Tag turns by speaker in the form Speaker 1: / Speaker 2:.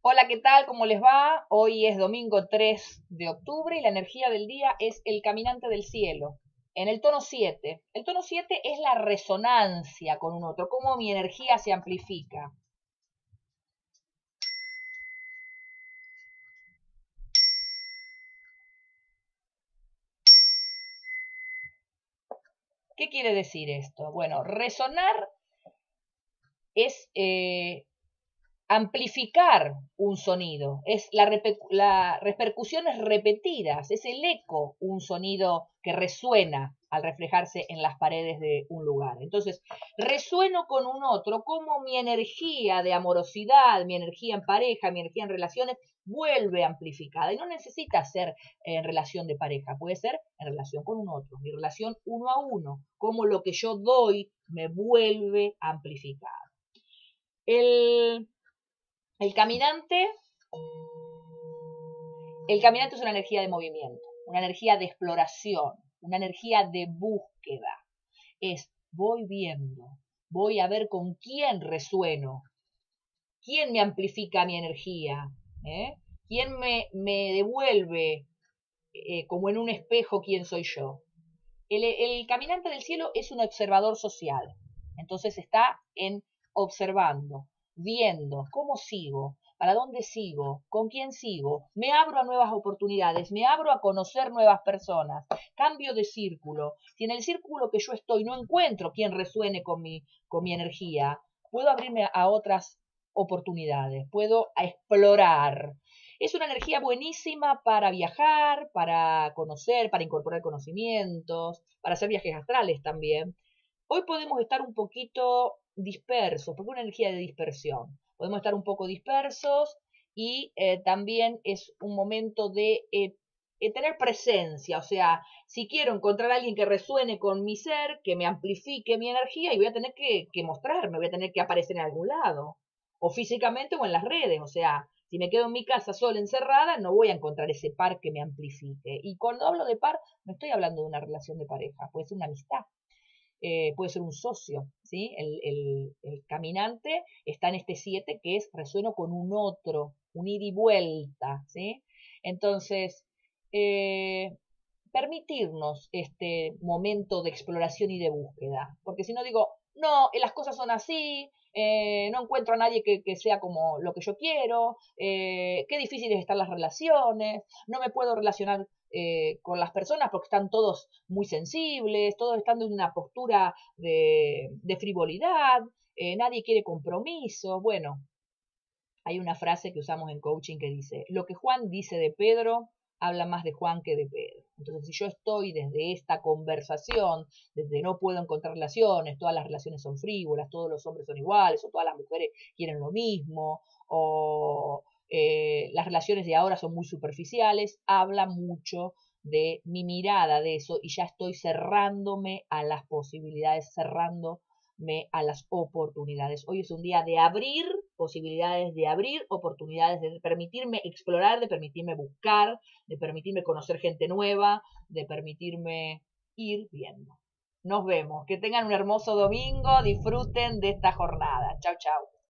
Speaker 1: Hola, ¿qué tal? ¿Cómo les va? Hoy es domingo 3 de octubre y la energía del día es el caminante del cielo, en el tono 7. El tono 7 es la resonancia con un otro, cómo mi energía se amplifica. ¿Qué quiere decir esto? Bueno, resonar es amplificar un sonido, es las repercusiones repetidas, es el eco, un sonido que resuena al reflejarse en las paredes de un lugar. Entonces, resueno con un otro, como mi energía de amorosidad, mi energía en pareja, mi energía en relaciones, vuelve amplificada. Y no necesita ser en relación de pareja, puede ser en relación con un otro, mi relación uno a uno, como lo que yo doy me vuelve amplificado. El el caminante, el caminante es una energía de movimiento, una energía de exploración, una energía de búsqueda. Es voy viendo, voy a ver con quién resueno, quién me amplifica mi energía, quién me devuelve como en un espejo quién soy yo. El caminante del cielo es un observador social, entonces está en observando, viendo cómo sigo, para dónde sigo, con quién sigo, me abro a nuevas oportunidades, me abro a conocer nuevas personas, cambio de círculo. Si en el círculo que yo estoy no encuentro quien resuene con mi energía, puedo abrirme a otras oportunidades, puedo explorar. Es una energía buenísima para viajar, para conocer, para incorporar conocimientos, para hacer viajes astrales también. Hoy podemos estar un poquito dispersos, porque es una energía de dispersión. Podemos estar un poco dispersos y también es un momento de tener presencia, o sea, si quiero encontrar a alguien que resuene con mi ser, que me amplifique mi energía, y voy a tener que mostrarme, voy a tener que aparecer en algún lado, o físicamente o en las redes, o sea, si me quedo en mi casa sola encerrada, no voy a encontrar ese par que me amplifique. Y cuando hablo de par, no estoy hablando de una relación de pareja, puede ser una amistad, puede ser un socio, ¿sí? El caminante está en este 7 que es resueno con un otro, un ida y vuelta, ¿sí? Entonces, permitirnos este momento de exploración y de búsqueda, porque si no digo, no, las cosas son así, no encuentro a nadie que sea como lo que yo quiero, qué difíciles están las relaciones, no me puedo relacionar con las personas porque están todos muy sensibles, todos están en una postura de frivolidad, nadie quiere compromiso. Bueno, hay una frase que usamos en coaching que dice, lo que Juan dice de Pedro habla más de Juan que de Pedro. Entonces, si yo estoy desde esta conversación, desde no puedo encontrar relaciones, todas las relaciones son frívolas, todos los hombres son iguales, o todas las mujeres quieren lo mismo, o las relaciones de ahora son muy superficiales, habla mucho de mi mirada de eso y ya estoy cerrándome a las posibilidades, cerrándome a las oportunidades. Hoy es un día de abrir posibilidades, de abrir oportunidades, de permitirme explorar, de permitirme buscar, de permitirme conocer gente nueva, de permitirme ir viendo. Nos vemos. Que tengan un hermoso domingo. Disfruten de esta jornada. Chau, chau.